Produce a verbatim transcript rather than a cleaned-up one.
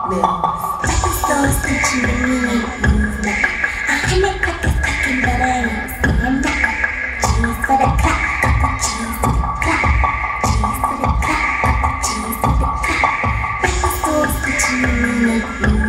So stitching the meaning movement. I am a cracker talking, but I ain't stand up. Cheese for the clap, cheese for the clap, cheese for the clap, cheese for the clap. So stitching the meaning movement.